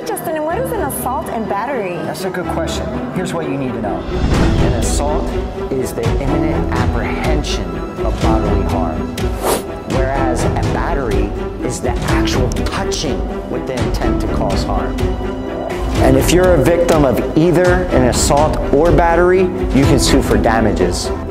Hey Justin, and what is an assault and battery? That's a good question. Here's what you need to know. An assault is the imminent apprehension of bodily harm, whereas a battery is the actual touching with the intent to cause harm. And if you're a victim of either an assault or battery, you can sue for damages.